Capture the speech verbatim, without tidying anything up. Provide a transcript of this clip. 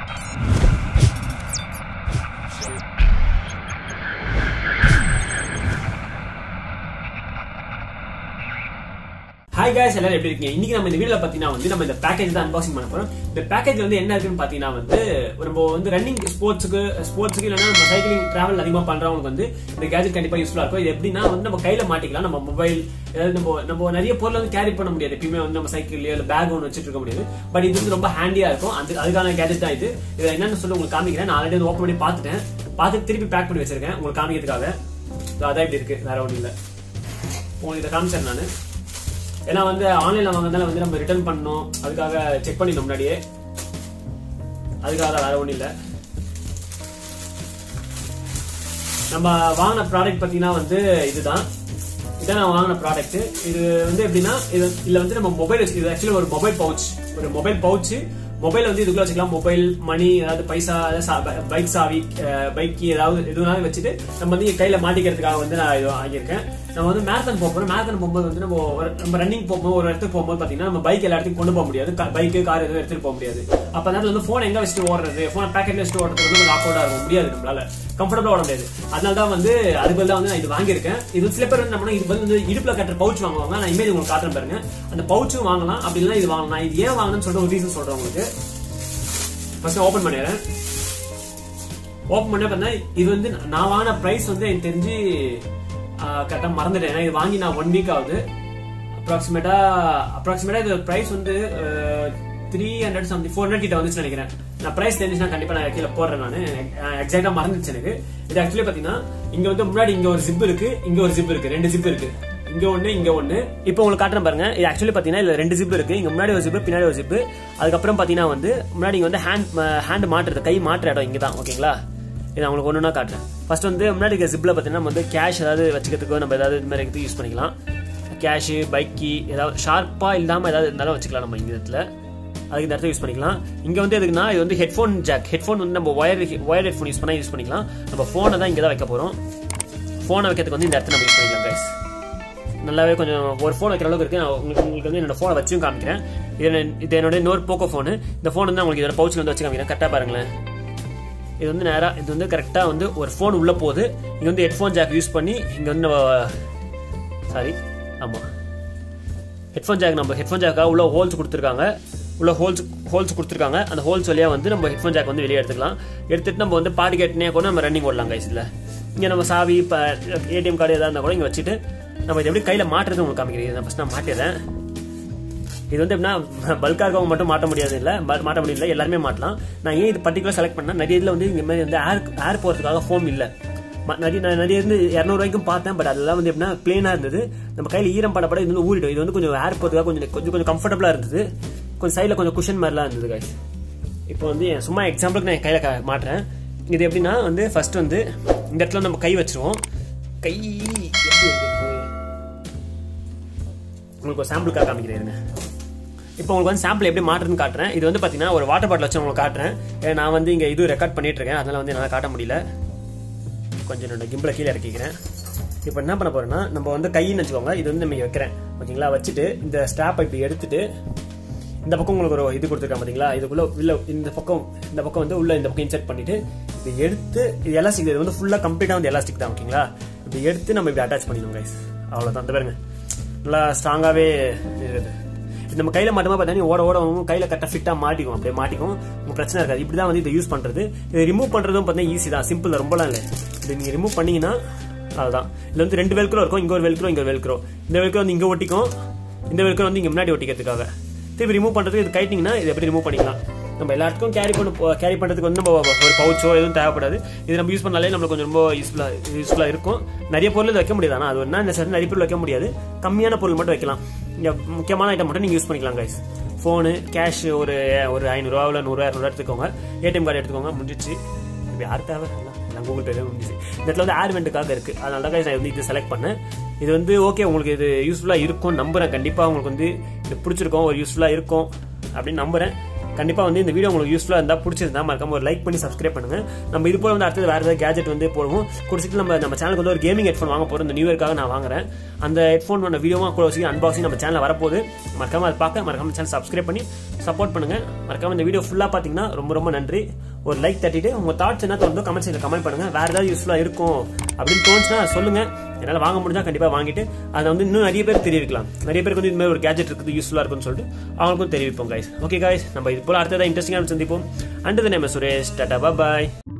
Hi guys, எல்லாரும் எப்படி இருக்கீங்க? இன்னைக்கு நம்ம இந்த வீடியோல பாத்தீங்கன்னா வந்து நம்ம இந்த பேக்கேஜ் தான் அன்பாக்சிங் பண்ண போறோம். இந்த பேக்கேஜ்ல வந்து என்ன இருக்குன்னு பாத்தீங்கன்னா வந்து நம்ம வந்து ரன்னிங் ஸ்போர்ட்ஸ்க்கு ஸ்போர்ட்ஸ்க்கு இல்லனா நம்ம சைக்கிளிங் டிராவல் அதிகமா பண்றவங்களுக்கு வந்து இந்த கேஜெட் கண்டிப்பா யூஸ்ஃபுல்லா இருக்கும். இது எப்படின்னா வந்து நம்ம கையில மாட்டிக்கலாம். நம்ம மொபைல் ஏதாவது நம்ம நம்ம நிறைய பொருள் வந்து கேரி பண்ண முடியாது. எப்பயுமே வந்து நம்ம சைக்கிள்லயோ இல்ல பேக் ஒன்று வச்சுட்டு இருக்க முடியாது. பட் இது வந்து ரொம்ப ஹேண்டியா இருக்கும். அது அதுக்கான கேஜெட் தான் இது. இதை என்னன்னு சொல்லி உங்களுக்கு காமிக்கிறேன். நான் ஆல்ரெடி ஓப்பன் பண்ணி பார்த்துட்டேன். பார்த்து திருப்பி பேக் பண்ணி வச்சிருக்கேன் உங்களுக்கு காமிக்கிறதுக்காக. அதான் இப்படி இருக்கு, வேற ஒன்றும் இல்லை. உங்களுக்கு இதை காமிச்சேன் நான். ஏன்னா வந்து ஆன்லைன்ல வாங்கினால வந்து நம்ம ரிட்டர்ன் பண்ணணும், அதுக்காக செக் பண்ணிடணும் முன்னாடியே. அதுக்காக வேற ஒன்றும் இல்லை. நம்ம வாங்கின ப்ராடக்ட் பார்த்தீங்கன்னா வந்து இதுதான். இதான் நான் வாங்கின ப்ராடக்ட். இது வந்து எப்படின்னா இது இதுல வந்து நம்ம மொபைல், இது ஆக்சுவலி ஒரு மொபைல் பவுச். ஒரு மொபைல் பவுச். மொபைல் வந்து இதுக்குள்ள வச்சுக்கலாம். மொபைல், மணி, அதாவது பைசா, பைக் சாவி, பைக் ஏதாவது எதுனாலும் வச்சுட்டு நம்ம வந்து கையில மாட்டிக்கிறதுக்காக வந்து நான் இது வாங்கியிருக்கேன். நம்ம வந்து மேரத்தான் போகிறோம். மேரத்தான் போகும்போது வந்து நம்ம நம்ம ரன்னிங் போகும்போது ஒரு இடத்துக்கு போகும்போது பாத்தீங்கன்னா நம்ம பைக் எல்லா இடத்துக்கும் கொண்டு போக முடியாது. பைக்கு, கார் எதுவும் எடுத்துட்டு போக முடியாது. அப்ப நேரத்தில் வந்து போன் எங்க வச்சுட்டு ஓடுறது, போன் பேக்கெட்ல வச்சுட்டு ஓடுறது வந்து லாக் அவுட் ஆக முடியாது, நம்மளால கம்ஃபர்டபுளா ஓட முடியாது. அதனால தான் வந்து அதுக்கு பதிலாக வந்து நான் இது வாங்கியிருக்கேன். இது சில பேர் வந்து நம்ம இது வந்து இடுப்புல கட்டுற பவுச் வாங்குவாங்க. நான் இமேஜ் உங்களுக்கு காட்டுறேன் பாருங்க. அந்த பவுச்சும் வாங்கலாம், அப்படி இல்லைன்னா இது வாங்கலாம். இது ஏன் வாங்கணும்னு சொல்லிட்டு ஒரு ரீசன் சொல்றேன் உங்களுக்கு. ஃபர்ஸ்ட் ஓபன் பண்ணிடுறேன். ஓபன் பண்ண பார்த்தா இது வந்து நான் வாங்கின பிரைஸ் வந்து எனக்கு தெரிஞ்சு கரெக்டா மறந்துட்டேன். ஏன்னா இது வாங்கி நான் ஒன் வீக் ஆகுது. அப்ராக்சிமேட்டா அப்ராக்சிமேட்டா இது பிரைஸ் வந்து three hundred something four hundred கிட்ட வந்துச்சு நினைக்கிறேன். நான் பிரைஸ் தெரிஞ்சுன்னா கண்டிப்பா நான் கீழே போடுறேன். நான் எக்ஸாக்டா மறந்துச்சு எனக்கு. இது ஆக்சுவலி பாத்தீங்கன்னா இங்க வந்து முன்னாடி இங்க ஒரு ஜிப் இருக்கு, இங்க ஒரு ஜிப் இருக்கு, ரெண்டு ஜிப் இருக்கு. இங்க ஒண்ணு, இங்க ஒண்ணு. இப்போ உங்களுக்கு காட்டுறேன் பாருங்க. இது ஆக்சுவலி பாத்தீங்கன்னா இதுல ரெண்டு ஜிப் இருக்கு. இங்க முன்னாடி ஒரு ஜிப், பின்னாடி ஒரு ஜிப். அதுக்கப்புறம் பாத்தீங்கன்னா வந்து முன்னாடி இங்க வந்து ஹேண்ட் ஹேண்ட் மாட்டுறது, கை மாட்டுற இடம் இங்கதான். ஓகேங்களா? இது உங்களுக்கு ஒண்ணுனா காட்டுறேன். ஃபர்ஸ்ட் வந்து முன்னாடி இருக்க ஜிப்ல பாத்தீங்கன்னா நம்ம வந்து கேஷ் ஏதாவது வச்சுக்கிறதுக்கோ நம்ம ஏதாவது இது மாதிரி யூஸ் பண்ணிக்கலாம். கேஷ், பைக்கி ஏதாவது ஷார்ப்பா இல்லாம ஏதாவது இருந்தாலும் வச்சுக்கலாம் நம்ம இந்த இடத்துல. அதுக்கு இந்த இடத்துல யூஸ் பண்ணிக்கலாம். இங்க வந்து எதுக்குன்னா இது வந்து ஹெட்ஃபோன் ஜாக். ஹெட்ஃபோன் வந்து நம்ம ஒயர் ஒயர் ஹெட்ஃபோன் யூஸ் பண்ணா யூஸ் பண்ணிக்கலாம். நம்ம போனை தான் இங்க தான் வைக்க போறோம். போனை வைக்கிறதுக்கு வந்து இந்த இடத்துல நம்ம யூஸ் பண்ணிக்கலாம் கைஸ். நல்லாவே கொஞ்சம் ஒரு ஃபோன் வைக்கிற அளவுக்கு இருக்கு. நான் உங்களுக்கு உங்களுக்கு வந்து என்னோட ஃபோனை வச்சும் காமிக்கிறேன். இது இது என்னோட இன்னொரு போக்கோ ஃபோனு. இந்த ஃபோன் வந்து உங்களுக்கு இதோட பவுச்சில் வந்து வச்சு காமிக்கிறேன். கரெக்டாக பாருங்களேன். இது வந்து நேராக இது வந்து கரெக்டாக வந்து ஒரு ஃபோன் உள்ள போகுது. இங்கே வந்து ஹெட்ஃபோன் ஜாக் யூஸ் பண்ணி இங்கே வந்து சாரி ஆமாம் ஹெட்ஃபோன் ஜாக் நம்ம ஹெட்ஃபோன் ஜாக்காக உள்ள ஹோல்ஸ் கொடுத்துருக்காங்க. உள்ள ஹோல்ஸ் ஹோல்ஸ் கொடுத்துருக்காங்க. அந்த ஹோல்ஸ் வழியாக வந்து நம்ம ஹெட்ஃபோன் ஜாக் வந்து வெளியே எடுத்துக்கலாம். எடுத்துட்டு நம்ம வந்து பாட்டு கேட்டுனே கூட நம்ம ரன்னிங் ஓடலாம் கைஸ். இல்லை இங்கே நம்ம சாவி இப்போ ஏடிஎம் கார்டு எதாவது இருந்தால் கூட இங்கே வச்சுட்டு நம்ம இது எப்படி கையில மாட்டுறது உங்களுக்கு காமிக்கிறேன். நான் ஃபர்ஸ்ட் நான் மாட்டிடுறேன். இது வந்து எப்படின்னா பல்கா இருக்கவங்க மட்டும் மாட்ட முடியாது, இல்லை மாட்ட முடியல, எல்லாருமே மாட்டலாம். நான் ஏன் இது பர்டிகுலர் செலக்ட் பண்ணேன், நிறைய இதில் வந்து இந்த மாதிரி வந்து ஏர் ஏர் போகிறதுக்காக ஃபோம் இல்லை. நிறைய நான் நிறைய இருந்து இரநூறுவாய்க்கும் பார்த்தேன். பட் அதெல்லாம் வந்து எப்படின்னா பிளேனாக இருந்தது. நம்ம கையில் ஈரம் படப்பட இது வந்து ஊறிடும். இது வந்து கொஞ்சம் ஏர் போகிறதுக்காக கொஞ்சம் கொஞ்சம் கொஞ்சம் கம்ஃபர்டபுளாக இருந்தது. கொஞ்சம் சைடில் கொஞ்சம் குஷன் மாதிரிலாம் இருந்தது கைஸ். இப்போ வந்து சும்மா எக்ஸாம்பிளுக்கு நான் கையில் மாட்டுறேன். இது எப்படின்னா வந்து ஃபர்ஸ்ட் வந்து இந்த இடத்துல நம்ம கை வச்சிருவோம். கை எப்படி உங்களுக்கு ஒரு சாம்பிளுக்காக காமிக்கிறேன். இப்போ உங்களுக்கு வந்து சாம்பிள் எப்படி மாட்டுறதுன்னு காட்டுறேன். இது வந்து பார்த்தீங்கன்னா ஒரு வாட்டர் பாட்டில் வச்சு உங்களுக்கு காட்டுறேன். நான் வந்து இங்கே இது ரெக்கார்ட் பண்ணிட்டு இருக்கேன், அதனால வந்து என்னால் காட்ட முடியல. கொஞ்சம் என்னோட கிம்பிளை கீழே இறக்கிக்கிறேன். இப்போ என்ன பண்ண போறேன்னா நம்ம வந்து கைன்னு வச்சுக்கோங்க. இது வந்து நம்ம வைக்கிறேன். ஓகேங்களா? வச்சுட்டு இந்த ஸ்ட்ராப்பை இப்படி எடுத்துட்டு இந்த பக்கம் உங்களுக்கு ஒரு இது கொடுத்துருக்கேன் பார்த்தீங்களா? இதுக்குள்ள உள்ள இந்த பக்கம் இந்த பக்கம் வந்து உள்ள இந்த பக்கம் இன்செர்ட் பண்ணிட்டு இது எடுத்து இது எலாஸ்டிக், இது வந்து ஃபுல்லாக கம்ப்ளீட்டாக வந்து எலாஸ்டிக் தான். ஓகேங்களா? இப்படி எடுத்து நம்ம இப்படி அட்டாச் பண்ணிடணும் கைஸ். அவ்வளோதான். அந்த பாருங்க நல்லா ஸ்ட்ராங்காகவே இருக்குது. இது நம்ம கையில் மாட்டோமா பார்த்தா ஓட ஓட கையில் கரெக்டாக ஃபிட்டாக மாட்டிக்கும். அப்படியே மாட்டிக்கும், உங்களுக்கு பிரச்சனை இருக்காது. இப்படி தான் வந்து இதை யூஸ் பண்ணுறது. இதை ரிமூவ் பண்ணுறதும் பார்த்தீங்கன்னா ஈஸி தான், சிம்பிள், ரொம்பலாம் இல்லை. இது நீங்கள் ரிமூவ் பண்ணீங்கன்னா அதுதான். இதில் வந்து ரெண்டு வெல்க்ரோ இருக்கும். இங்கே ஒரு வெல்க்ரோ, இங்கே ஒரு வெல்க்ரோ. இந்த வெல்க்ரோ வந்து இங்கே ஒட்டிக்கும், இந்த வெல்க்ரோ வந்து இங்கே முன்னாடி ஒட்டிக்கிறதுக்காக. திருப்பி ரிமூவ் பண்ணுறதுக்கு இது கைட்டிங்கன்னா இது எப்படி ரிமூவ் பண்ணிக்கலாம். நம்ம எல்லாத்துக்கும் கேரி பண்ண கேரி பண்ணுறதுக்கு வந்து நம்ம ஒரு பவுச்சோ எதுவும் தேவைப்படாது. இது நம்ம யூஸ் பண்ணாலே நம்மளுக்கு கொஞ்சம் ரொம்ப யூஸ்ஃபுல்லாக யூஸ்ஃபுல்லாக இருக்கும். நிறைய பொருள் வைக்க முடியாது. ஆனால் அது என்ன நெசசரி நிறைய பொருள் வைக்க முடியாது. கம்மியான பொருள் மட்டும் வைக்கலாம். இங்கே முக்கியமான ஐட்டம் மட்டும் நீங்கள் யூஸ் பண்ணிக்கலாம் கைஸ். ஃபோனு, கேஷ் ஒரு ஒரு ஐநூறுரூவா இல்லை நூறுரூவா இரநூறுவா எடுத்துக்கோங்க. ஏடிஎம் கார்டு எடுத்துக்கோங்க. முடிஞ்சிச்சு. இப்போ யார் தேவை நான் கூகுள் பேவே முடிஞ்சிச்சு. இந்த இடத்துல வந்து ஏர் வெண்ட்டுக்காக இருக்குது. அதனால தான் கைஸ் நான் வந்து இது செலக்ட் பண்ணேன். இது வந்து ஓகே உங்களுக்கு இது யூஸ்ஃபுல்லாக இருக்கும் நம்புறேன். கண்டிப்பாக உங்களுக்கு வந்து இது பிடிச்சிருக்கும், ஒரு யூஸ்ஃபுல்லாக இருக்கும் அப்படின்னு நம்புறேன். கண்டிப்பா வந்து இந்த வீடியோ உங்களுக்கு யூஸ்ஃபுல்லா இருந்தா பிடிச்சிருந்தா மறக்காம ஒரு லைக் பண்ணி சப்ஸ்கிரைப் பண்ணுங்க. நம்ம இது போல வந்து அடுத்து வேற ஏதாவது கேஜெட் வந்து போடுவோம். குடிச்சிட்டு நம்ம நம்ம சேனலுக்கு வந்து ஒரு கேமிங் ஹெட்ஃபோன் வாங்க போறோம். இந்த நியூ இயர்க்காக நான் வாங்குறேன். அந்த ஹெட்ஃபோனோட வீடியோவா கூட வச்சு அன்பாக்சிங் நம்ம சேனல்ல வரப்போகுது. மறக்காம அதை பார்க்க மறக்காம சேனல் சப்ஸ்கிரைப் பண்ணி சப்போர்ட் பண்ணுங்க. மறக்காம இந்த வீடியோ ஃபுல்லா பாத்தீங்கன்னா ரொம்ப ரொம்ப நன்றி. ஒரு லைக் தட்டிட்டு உங்க தாட்ஸ் என்ன தோணுதோ கமெண்ட் செக்ஷன்ல கமெண்ட் பண்ணுங்க. வேற ஏதாவது யூஸ்ஃபுல்லா இருக்கும் அப்படின்னு தோணுச்சுன்னா சொல்லுங்க. என்னால வாங்க முடிஞ்சா கண்டிப்பா வாங்கிட்டு அதை வந்து இன்னும் நிறைய பேர் தெரிவிக்கலாம். நிறைய பேருக்கு வந்து இந்த மாதிரி ஒரு கேஜெட் இருக்குது யூஸ்ஃபுல்லா இருக்குன்னு சொல்லிட்டு அவங்களுக்கும் தெரிவிப்போம் கைஸ். ஓகே கைஸ், நம்ம இது போல அடுத்ததான் இன்ட்ரெஸ்டிங்காக சந்திப்போம். And the name Suresh. Tata bye.